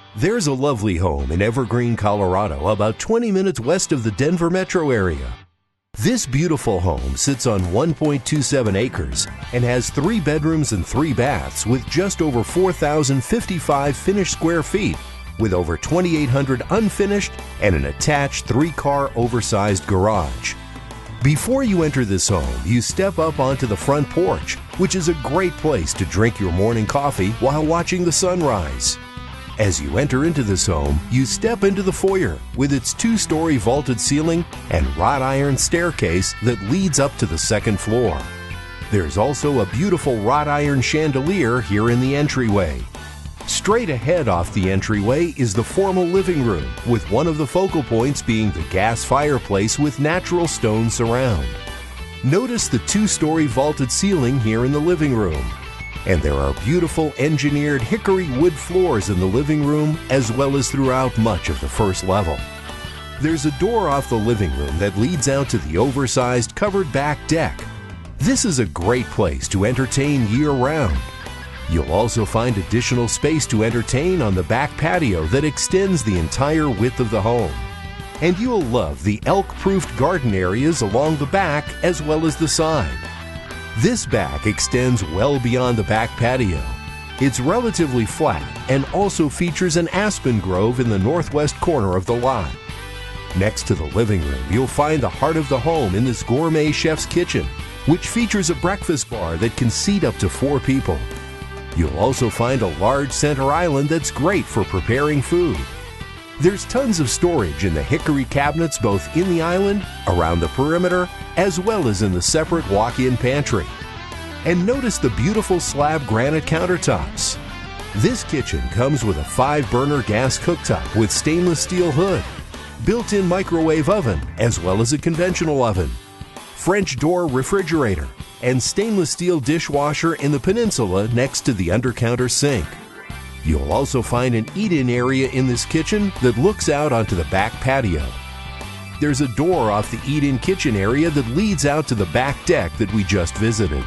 There's a lovely home in Evergreen, Colorado, about 20 minutes west of the Denver metro area. This beautiful home sits on 1.27 acres and has 3 bedrooms and 3 baths with just over 4,055 finished square feet, with over 2,800 unfinished and an attached 3-car oversized garage. Before you enter this home, you step up onto the front porch, which is a great place to drink your morning coffee while watching the sunrise. As you enter into this home, you step into the foyer with its 2-story vaulted ceiling and wrought iron staircase that leads up to the 2nd floor. There's also a beautiful wrought iron chandelier here in the entryway. Straight ahead off the entryway is the formal living room, with one of the focal points being the gas fireplace with natural stone surround. Notice the 2-story vaulted ceiling here in the living room. And there are beautiful engineered hickory wood floors in the living room as well as throughout much of the first level. There's a door off the living room that leads out to the oversized covered back deck. This is a great place to entertain year-round. You'll also find additional space to entertain on the back patio that extends the entire width of the home. And you'll love the elk-proofed garden areas along the back as well as the side. This back extends well beyond the back patio. It's relatively flat and also features an aspen grove in the northwest corner of the lot. Next to the living room, you'll find the heart of the home in this gourmet chef's kitchen, which features a breakfast bar that can seat up to 4 people. You'll also find a large center island that's great for preparing food. There's tons of storage in the hickory cabinets both in the island, around the perimeter, as well as in the separate walk-in pantry. And notice the beautiful slab granite countertops. This kitchen comes with a 5-burner gas cooktop with stainless steel hood, built-in microwave oven, as well as a conventional oven, French door refrigerator, and stainless steel dishwasher in the peninsula next to the under-counter sink. You'll also find an eat-in area in this kitchen that looks out onto the back patio. There's a door off the eat-in kitchen area that leads out to the back deck that we just visited.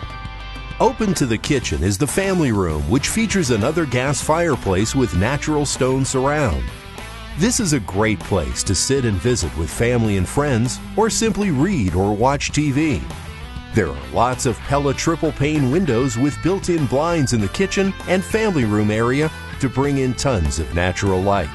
Open to the kitchen is the family room, which features another gas fireplace with natural stone surround. This is a great place to sit and visit with family and friends, or simply read or watch TV. There are lots of Pella triple pane windows with built-in blinds in the kitchen and family room area to bring in tons of natural light.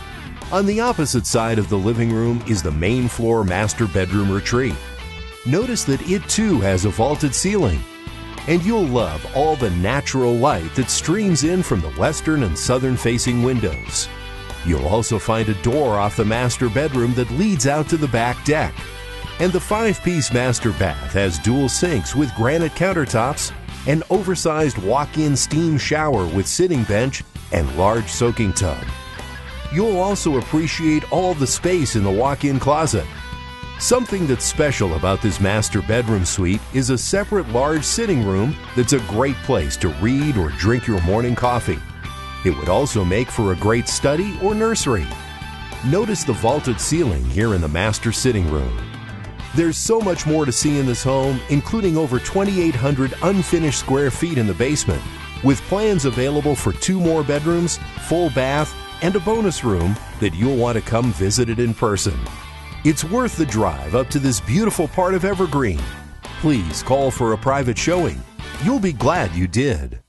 On the opposite side of the living room is the main floor master bedroom retreat. Notice that it too has a vaulted ceiling, and you'll love all the natural light that streams in from the western and southern facing windows. You'll also find a door off the master bedroom that leads out to the back deck. And the 5-piece master bath has dual sinks with granite countertops, an oversized walk-in steam shower with sitting bench, and large soaking tub. You'll also appreciate all the space in the walk-in closet. Something that's special about this master bedroom suite is a separate large sitting room that's a great place to read or drink your morning coffee. It would also make for a great study or nursery. Notice the vaulted ceiling here in the master sitting room. There's so much more to see in this home, including over 2,800 unfinished square feet in the basement, with plans available for 2 more bedrooms, full bath, and a bonus room that you'll want to come visit it in person. It's worth the drive up to this beautiful part of Evergreen. Please call for a private showing. You'll be glad you did.